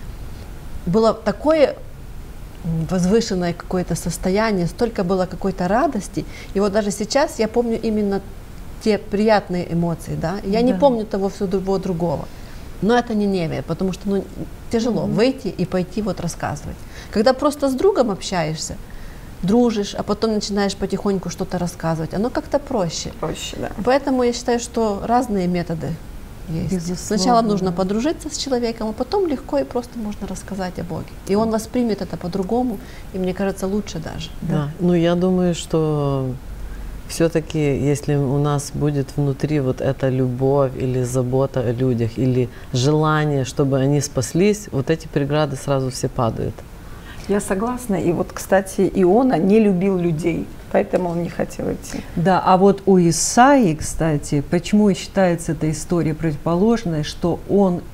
было такое возвышенное какое-то состояние, столько было какой-то радости. И вот даже сейчас я помню именно те приятные эмоции, да. Я не Да. помню того всего другого. Но это не Ниневия, потому что ну, тяжело Мгм. выйти и пойти вот рассказывать. Когда просто с другом общаешься, дружишь, а потом начинаешь потихоньку что-то рассказывать, оно как-то проще. Проще, да. Поэтому я считаю, что разные методы есть. Безусловно. Сначала нужно подружиться с человеком, а потом легко и просто можно рассказать о Боге. И он воспримет это по-другому, и мне кажется, лучше даже. Да. Ну, я думаю, что все-таки, если у нас будет внутри вот эта любовь или забота о людях, или желание, чтобы они спаслись, вот эти преграды сразу все падают. Я согласна. И вот, кстати, Иона не любил людей, поэтому он не хотел идти. Да, а вот у Исаии, кстати, почему и считается эта история противоположной, что он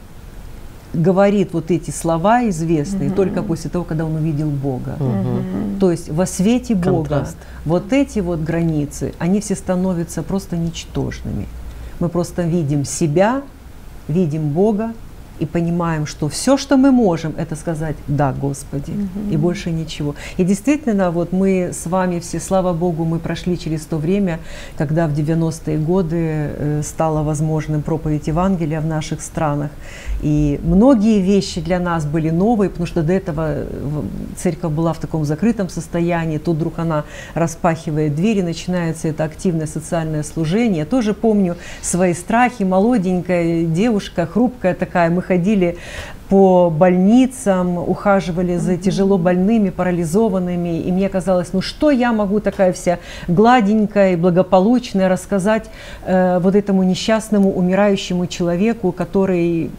говорит вот эти слова известные Мгм. только после того, когда он увидел Бога. Мгм. То есть во свете Бога Контраст. вот эти вот границы, они все становятся просто ничтожными. Мы просто видим себя, видим Бога и понимаем, что все, что мы можем, это сказать «Да, Господи», и больше ничего. И действительно, вот мы с вами все, слава Богу, мы прошли через то время, когда в девяностые годы э, стало возможным проповедь Евангелия в наших странах. И многие вещи для нас были новые, потому что до этого э, в- церковь была в таком закрытом состоянии, тут вдруг она распахивает двери, начинается это активное социальное служение. Я тоже помню свои страхи, молоденькая девушка, хрупкая такая, мы ходили по больницам, ухаживали за тяжело больными, парализованными, и мне казалось, ну что я могу такая вся гладенькая и благополучная рассказать э, вот этому несчастному умирающему человеку, который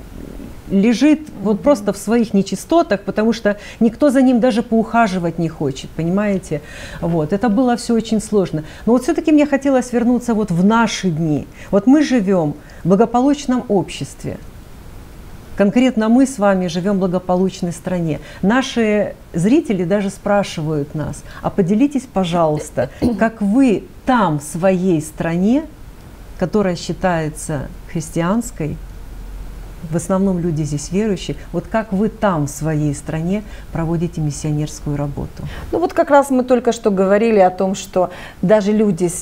лежит вот просто в своих нечистотах, потому что никто за ним даже поухаживать не хочет, понимаете? Вот, это было все очень сложно. Но вот все-таки мне хотелось вернуться вот в наши дни. Вот мы живем в благополучном обществе. Конкретно мы с вами живем в благополучной стране. Наши зрители даже спрашивают нас, а поделитесь, пожалуйста, как вы там, в своей стране, которая считается христианской, в основном люди здесь верующие, вот как вы там, в своей стране, проводите миссионерскую работу? Ну вот как раз мы только что говорили о том, что даже люди с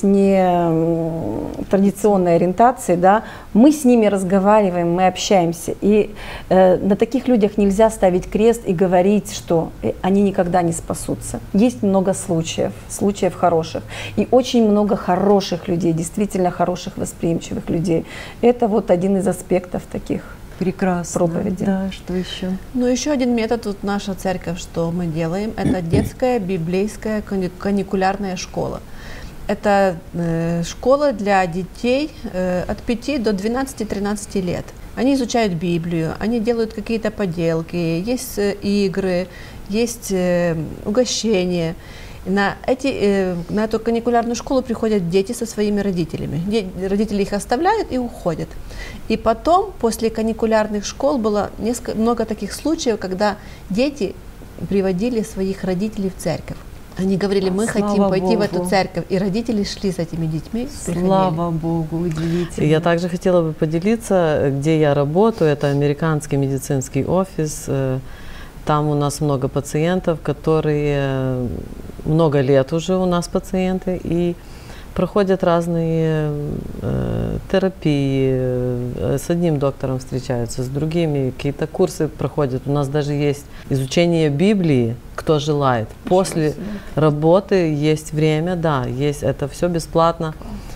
нетрадиционной ориентацией, да, мы с ними разговариваем, мы общаемся. И э, на таких людях нельзя ставить крест и говорить, что э, они никогда не спасутся. Есть много случаев, случаев хороших. И очень много хороших людей, действительно хороших, восприимчивых людей. Это вот один из аспектов таких. Прекрасно. Проповеди. Да, что еще? Ну, еще один метод, вот наша церковь, что мы делаем, это детская библейская кани- каникулярная школа. Это э, школа для детей э, от пяти до двенадцати-тринадцати лет. Они изучают Библию, они делают какие-то поделки, есть э, игры, есть э, угощения. На, эти, э, на эту каникулярную школу приходят дети со своими родителями. Де- родители их оставляют и уходят. И потом, после каникулярных школ, было несколько, много таких случаев, когда дети приводили своих родителей в церковь. Они говорили, мы Слава хотим пойти Богу. в эту церковь. И родители шли с этими детьми. Слава Богу, удивительно. Я также хотела бы поделиться, где я работаю. Это американский медицинский офис. Э, Там у нас много пациентов, которые много лет уже у нас пациенты и проходят разные э, терапии. Э, с одним доктором встречаются, с другими какие-то курсы проходят. У нас даже есть изучение Библии, кто желает. После работы есть время, да, есть, это все бесплатно.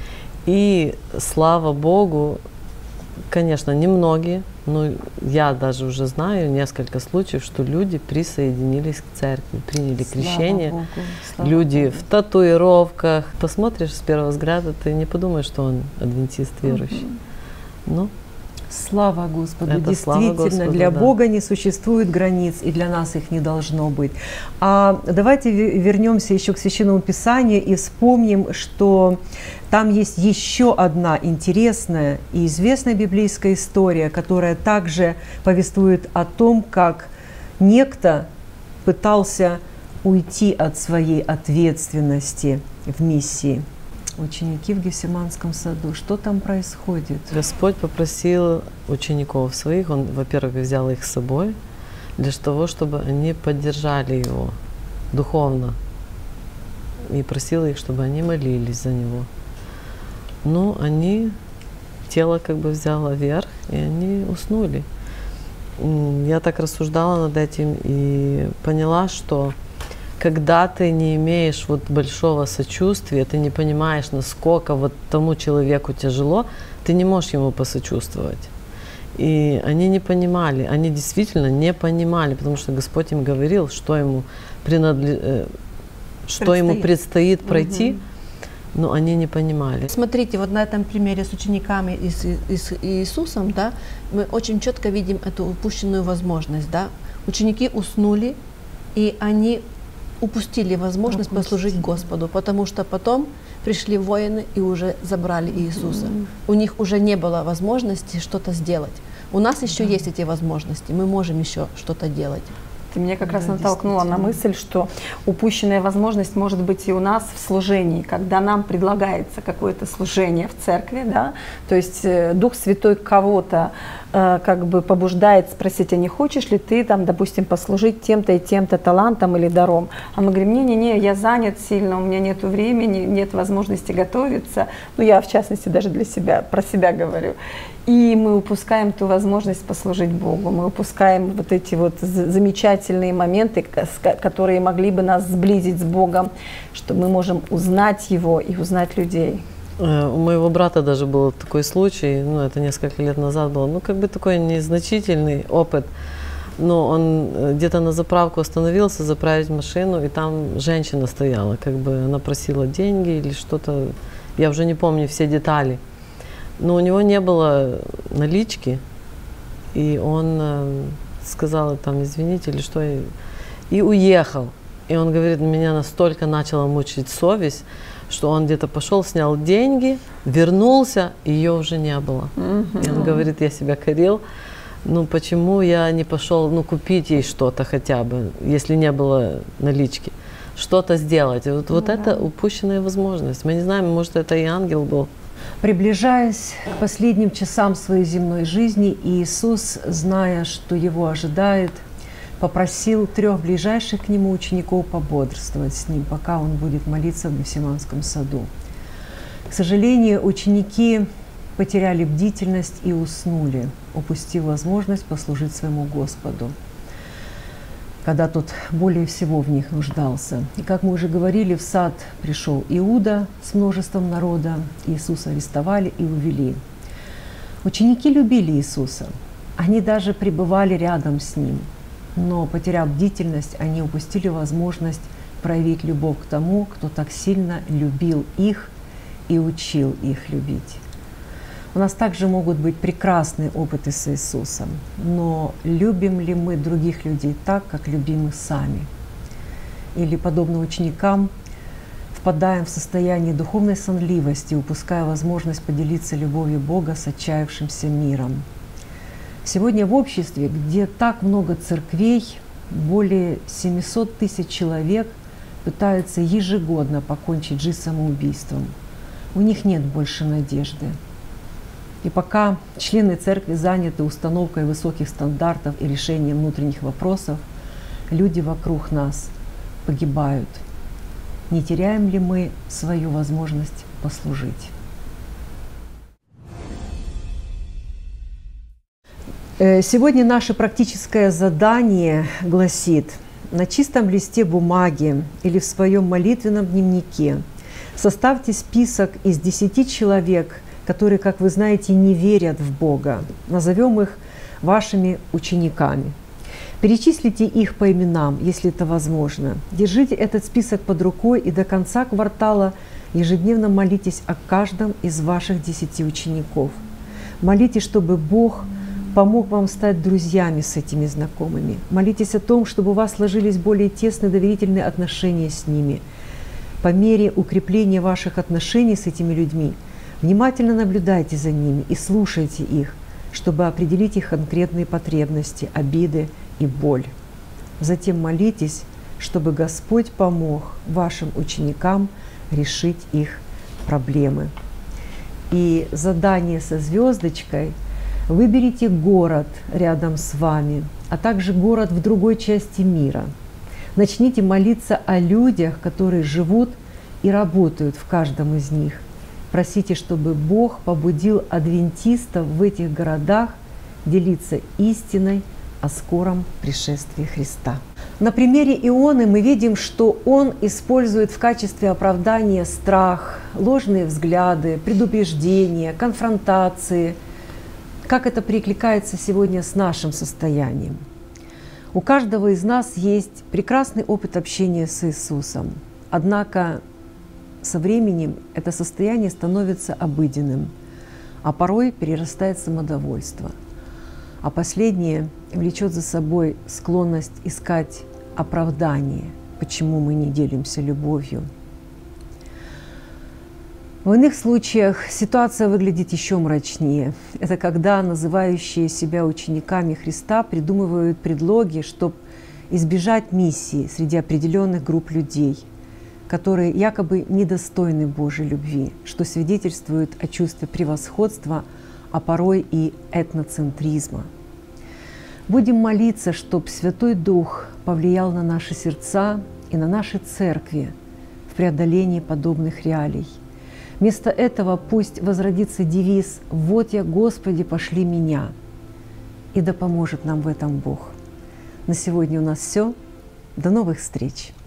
И слава Богу, конечно, немногие, но я даже уже знаю несколько случаев, что люди присоединились к церкви, приняли Слава крещение. Богу, слава Люди Богу. в татуировках. Посмотришь с первого взгляда, ты не подумаешь, что он адвентист верующий. Ну, Слава Господу! Это слава Действительно, Господу, для да. Бога не существует границ, и для нас их не должно быть. А давайте ве- вернемся еще к Священному Писанию и вспомним, что там есть еще одна интересная и известная библейская история, которая также повествует о том, как некто пытался уйти от своей ответственности в миссии. Ученики в Гефсиманском саду. Что там происходит? Господь попросил учеников своих, Он, во-первых, взял их с собой, для того, чтобы они поддержали Его духовно. И просил их, чтобы они молились за Него. Ну, они, тело как бы взяло верх, и они уснули. М, Я так рассуждала над этим и поняла, что когда ты не имеешь вот большого сочувствия, ты не понимаешь, насколько вот тому человеку тяжело, ты не можешь ему посочувствовать. И они не понимали, они действительно не понимали, потому что Господь им говорил, что ему, принадле... э, что ему предстоит пройти, но они не понимали. Смотрите, вот на этом примере с учениками и с, и с Иисусом, да, мы очень четко видим эту упущенную возможность, да. Ученики уснули, и они упустили возможность Упустили. послужить Господу, потому что потом пришли воины и уже забрали Иисуса. У них уже не было возможности что-то сделать. У нас еще есть эти возможности, мы можем еще что-то делать. Ты меня как раз Да, натолкнула на мысль, что упущенная возможность может быть и у нас в служении, когда нам предлагается какое-то служение в церкви, да, то есть э, Дух Святой кого-то э, как бы побуждает спросить, а не хочешь ли ты там, допустим, послужить тем-то и тем-то талантом или даром, а мы говорим, не-не-не, я занят сильно, у меня нет времени, нет возможности готовиться, ну я в частности даже для себя, про себя говорю. И мы упускаем ту возможность послужить Богу, мы упускаем вот эти вот замечательные моменты, которые могли бы нас сблизить с Богом, что мы можем узнать Его и узнать людей. Э, У моего брата даже был такой случай, ну это несколько лет назад было, ну как бы такой незначительный опыт, но он э, где-то на заправку остановился, заправить машину, и там женщина стояла, как бы она просила деньги или что-то, я уже не помню все детали. Но у него не было налички, и он э, сказал там, извините, или что, и, и уехал. И он говорит, меня настолько начала мучить совесть, что он где-то пошел, снял деньги, вернулся, и ее уже не было. И он говорит, я себя корил, ну почему я не пошел, ну купить ей что-то хотя бы, если не было налички, что-то сделать. И вот, вот это упущенная возможность. Мы не знаем, может это и ангел был. Приближаясь к последним часам своей земной жизни, Иисус, зная, что Его ожидает, попросил трех ближайших к Нему учеников пободрствовать с Ним, пока Он будет молиться в Гефсиманском саду. К сожалению, ученики потеряли бдительность и уснули, упустив возможность послужить своему Господу, когда тот более всего в них нуждался. И как мы уже говорили, в сад пришел Иуда с множеством народа, Иисуса арестовали и увели. Ученики любили Иисуса, они даже пребывали рядом с Ним, но, потеряв бдительность, они упустили возможность проявить любовь к тому, кто так сильно любил их и учил их любить. У нас также могут быть прекрасные опыты с Иисусом, но любим ли мы других людей так, как любим мы сами? или, подобно ученикам, впадаем в состояние духовной сонливости, упуская возможность поделиться любовью Бога с отчаявшимся миром. Сегодня в обществе, где так много церквей, более семисот тысяч человек пытаются ежегодно покончить жизнь самоубийством. У них нет больше надежды. И пока члены церкви заняты установкой высоких стандартов и решением внутренних вопросов, люди вокруг нас погибают. Не теряем ли мы свою возможность послужить? Сегодня наше практическое задание гласит: на чистом листе бумаги или в своем молитвенном дневнике составьте список из десяти человек, которые, как вы знаете, не верят в Бога. Назовем их вашими учениками. Перечислите их по именам, если это возможно. Держите этот список под рукой и до конца квартала ежедневно молитесь о каждом из ваших десяти учеников. Молитесь, чтобы Бог помог вам стать друзьями с этими знакомыми. Молитесь о том, чтобы у вас сложились более тесные доверительные отношения с ними. По мере укрепления ваших отношений с этими людьми внимательно наблюдайте за ними и слушайте их, чтобы определить их конкретные потребности, обиды и боль. Затем молитесь, чтобы Господь помог вашим ученикам решить их проблемы. И задание со звездочкой: выберите город рядом с вами, а также город в другой части мира. Начните молиться о людях, которые живут и работают в каждом из них. Просите, чтобы Бог побудил адвентистов в этих городах делиться истиной о скором пришествии Христа. На примере Ионы мы видим, что он использует в качестве оправдания страх, ложные взгляды, предубеждения, конфронтации. Как это перекликается сегодня с нашим состоянием? У каждого из нас есть прекрасный опыт общения с Иисусом. Однако со временем это состояние становится обыденным, а порой перерастает в самодовольство. А последнее влечет за собой склонность искать оправдание, почему мы не делимся любовью. В иных случаях ситуация выглядит еще мрачнее. Это когда называющие себя учениками Христа придумывают предлоги, чтобы избежать миссии среди определенных групп людей, которые якобы недостойны Божьей любви, что свидетельствует о чувстве превосходства, а порой и этноцентризма. Будем молиться, чтобы Святой Дух повлиял на наши сердца и на наши церкви в преодолении подобных реалий. Вместо этого пусть возродится девиз «Вот я, Господи, пошли меня», и да поможет нам в этом Бог. На сегодня у нас все. До новых встреч!